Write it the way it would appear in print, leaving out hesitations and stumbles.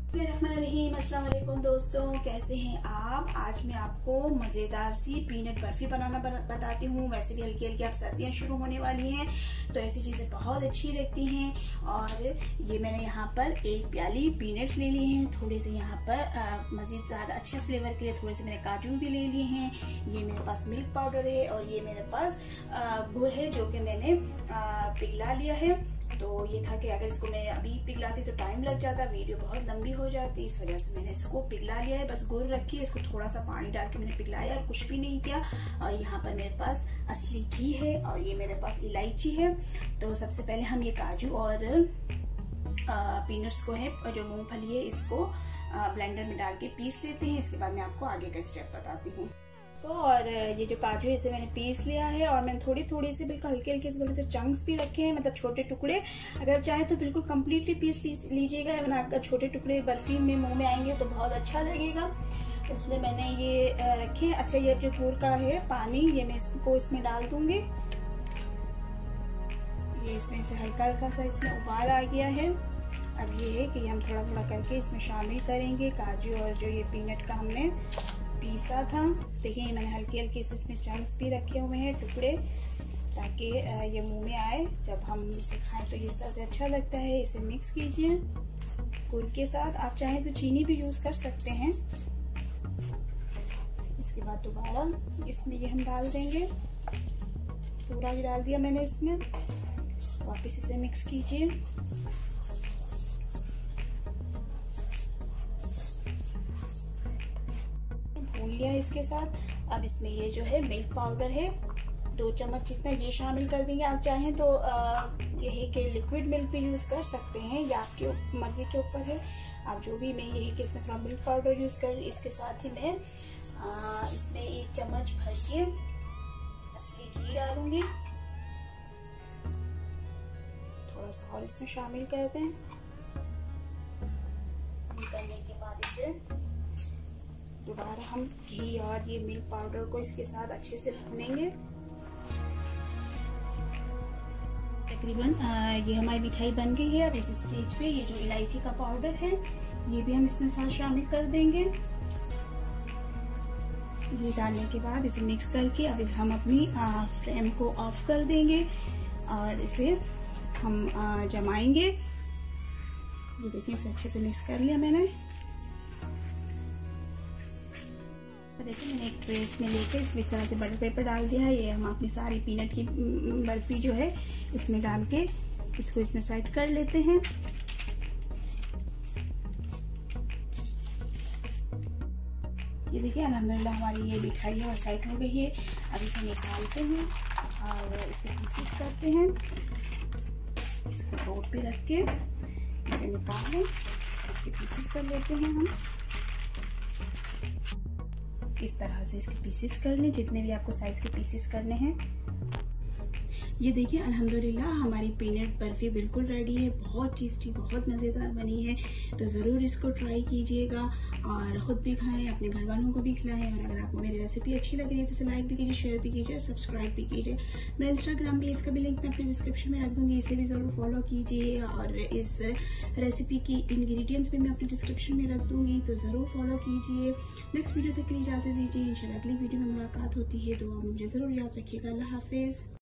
बिस्मिल्लाहिर्रहमानिर्रहीम। अस्सलाम वालेकुम दोस्तों, कैसे हैं आप। आज मैं आपको मज़ेदार सी पीनट बर्फी बनाना बताती हूँ। वैसे भी हल्की हल्की अब सर्दियाँ शुरू होने वाली हैं तो ऐसी चीज़ें बहुत अच्छी लगती हैं। और ये मैंने यहाँ पर एक प्याली पीनट्स ले लिए हैं। थोड़े से यहाँ पर मज़ीद ज़्यादा अच्छे फ्लेवर के लिए थोड़े से मैंने काजू भी ले लिए हैं। ये मेरे पास मिल्क पाउडर है और ये मेरे पास गुड़ है जो कि मैंने पिघला लिया है। तो ये था कि अगर इसको मैं अभी पिघलाती तो टाइम लग जाता, वीडियो बहुत लंबी हो जाती, इस वजह से मैंने इसको पिघला लिया है। बस गुड़ रखी है, इसको थोड़ा सा पानी डाल के मैंने पिघलाया और कुछ भी नहीं किया। और यहाँ पर मेरे पास असली घी है और ये मेरे पास इलायची है। तो सबसे पहले हम ये काजू और पीनट्स को है जो मूंगफली है इसको ब्लेंडर में डाल के पीस लेते हैं। इसके बाद मैं आपको आगे का स्टेप बताती हूँ। तो और ये जो काजू है इसे मैंने पीस लिया है और मैंने थोड़ी थोड़ी सी बिल्कुल हल्के हल्के से थोड़े से चंक्स भी रखे हैं, मतलब छोटे टुकड़े। अगर चाहे तो बिल्कुल कंप्लीटली पीस लीजिएगा, वरना अगर छोटे टुकड़े बर्फी में मुंह में आएंगे तो बहुत अच्छा लगेगा, इसलिए मैंने ये रखे हैं। अच्छा, ये जो गुड़ का है पानी ये मैं इसको इसमें डाल दूंगी। ये इसमें से हल्का हल्का सा इसमें उबाल आ गया है। अब ये है कि हम थोड़ा थोड़ा करके इसमें शामिल करेंगे काजू और जो ये पीनट का हमने पीसा था। देखिए मैंने हल्के हल्के से इसमें चंक्स भी रखे हुए हैं, टुकड़े, ताकि ये मुंह में आए जब हम इसे खाएं तो इस तरह से अच्छा लगता है। इसे मिक्स कीजिए गुड़ के साथ। आप चाहें तो चीनी भी यूज़ कर सकते हैं। इसके बाद दोबारा इसमें ये हम डाल देंगे, पूरा ही डाल दिया मैंने इसमें। वापस इसे मिक्स कीजिए। लिया इसके साथ। अब इसमें ये जो है मिल्क पाउडर है 2 चम्मच जितना ये शामिल कर देंगे। आप चाहें तो ये है कि लिक्विड मिल्क भी यूज़ कर सकते हैं, या आपके मर्जी के ऊपर है। आप जो भी, मैं ये है कि इसमें थोड़ा मिल्क पाउडर यूज़ कर। इसके साथ ही मैं इसमें 1 चम्मच भर के असली घी डालूंगी। थोड़ा सा और इसमें शामिल कर दें। करने के बाद इसे दोबारा हम घी और ये मिल्क पाउडर को इसके साथ अच्छे से भूनेंगे। तकरीबन ये हमारी मिठाई बन गई है। अब इस स्टेज पे ये जो इलायची का पाउडर है ये भी हम इसमें साथ शामिल कर देंगे। ये डालने के बाद इसे मिक्स करके अब हम अपनी फ्लेम को ऑफ कर देंगे और इसे हम जमाएंगे। ये देखिए इसे अच्छे से मिक्स कर लिया मैंने। देखिए मैंने एक ट्रे में लेके इसमें इस तरह से बटर पेपर डाल दिया है। ये हम अपनी सारी पीनट की बर्फी जो है इसमें डाल के इसको इसमें सेट कर लेते हैं। ये देखिए अल्हम्दुलिल्लाह हमारी ये मिठाई है और सेट हो गई है। अब इसे निकालते हैं और इसके पीसेस करते हैं। इसको रोड पे रख के इसे निकाल लें, इसके पीसेस कर लेते हैं हम। इस तरह से इसके पीसेस कर लें, जितने भी आपको साइज के पीसेस करने हैं। ये देखिए अल्हम्दुलिल्लाह हमारी पीनट बर्फी बिल्कुल रेडी है। बहुत टेस्टी, बहुत मज़ेदार बनी है। तो ज़रूर इसको ट्राई कीजिएगा और ख़ुद भी खाएं, अपने घर वालों को भी खिलाएं। और अगर आपको मेरी रेसिपी अच्छी लग रही है तो इसे लाइक भी कीजिए, शेयर भी कीजिए, सब्सक्राइब भी कीजिए। मेरा इंस्टाग्राम पेज का भी लिंक मैं अपने डिस्क्रिप्शन में रख दूँगी, इसे भी ज़रूर फॉलो कीजिए। और इस रेसिपी की इंग्रेडिएंट्स भी मैं अपने डिस्क्रिप्शन में रख दूँगी, तो ज़रूर फॉलो कीजिए। नेक्स्ट वीडियो तक के लिए इजाज़त दीजिए। इंशाल्लाह अगली वीडियो में मुलाकात होती है। दुआ में मुझे ज़रूर याद रखिएगा। अल्लाह हाफिज़।